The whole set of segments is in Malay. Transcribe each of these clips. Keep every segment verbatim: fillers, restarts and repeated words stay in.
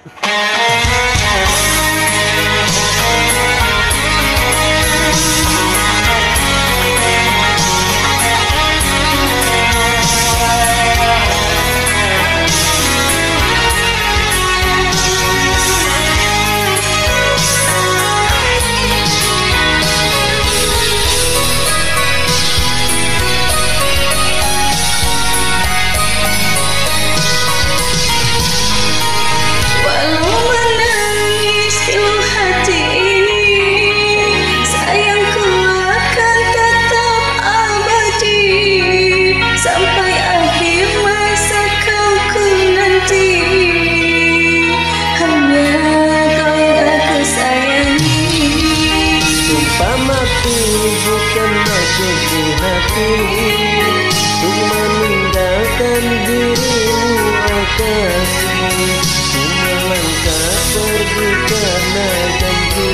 Bukan maksud di hati untuk meninggalkan dirimu, oh kasih. Melangkah pergi karena janji,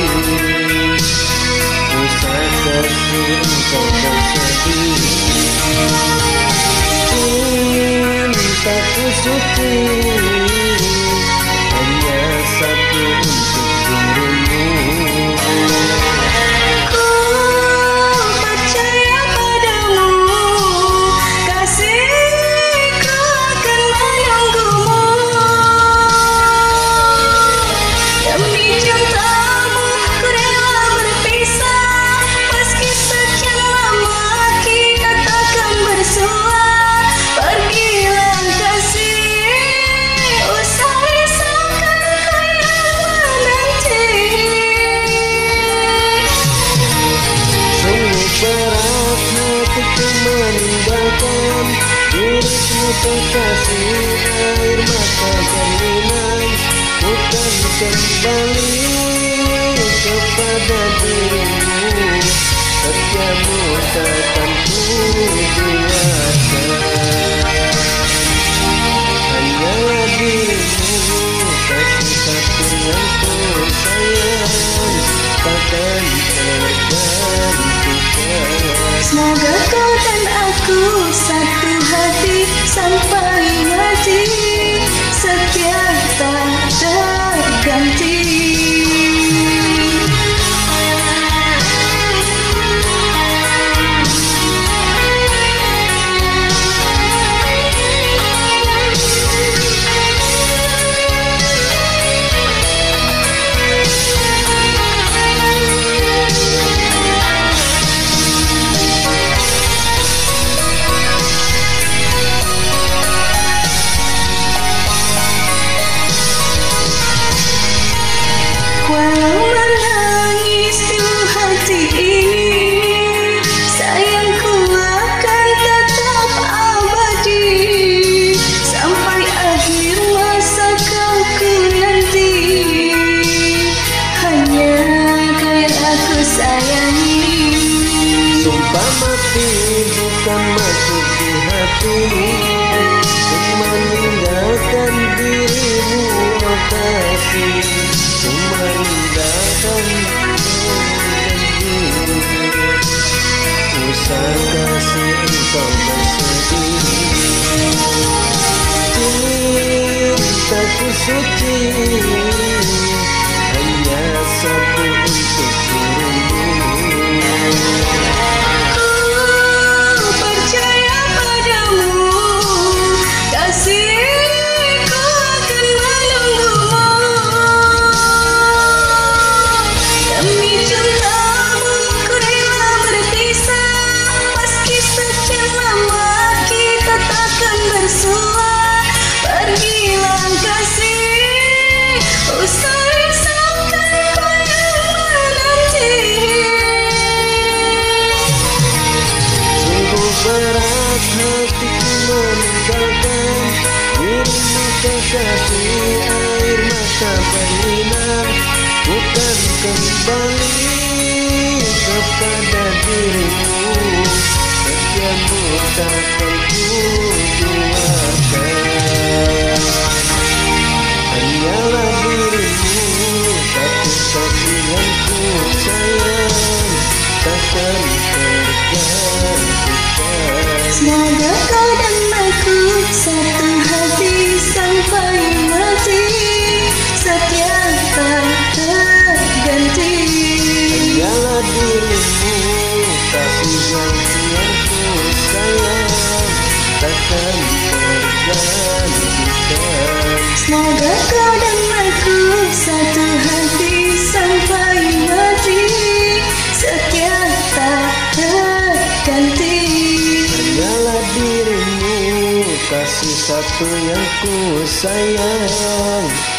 usah kasih engkau bersedih. Cintaku suci hanya satu untuk dirimu. Meninggalkan dirimu kekasih, air mata berlinang, bukan kembali kepada dirimu. Setiamu takkan ku biarkan, hanyalah dirimu, kasih satu yang ku sayang, takkan tergantikan. Semoga kau dan aku satu hati sampai mati, setia tak terganti. Walau menangis di hati ini, sayangku akan tetap abadi sampai akhir masa kau ku nanti. Hanya kau yang aku sayangi. Sumpah mati bukan masuk di hati untuk meninggalkan dirimu, oh kasih. Meninggalkan dirimu, usah kasih engkau bersedih. Cintaku suci hanya satu untuk dirimu. Ku percaya padamu, kasihku akan menunggumu. Demi cintamu ku rela berpisah, meski sekian lama kita takkan bersua. Pergilah kasih, usah risaukan kau yang menanti. Sungguh berat hatiku meninggalkan dirimu kekasih, air mata berlinang, bukan kembali kepada dirimu. Setiamu takkan ku biarkan, hanyalah dirimu, satu-satunya yang ku sayang, takkan tergantikan. Semoga kau dan aku satu hati sampai mati. takkan tergantikan. Semoga kau dan aku satu hati sampai mati, setia tak terganti. Hanyalah dirimu, kasih satu yang ku sayang.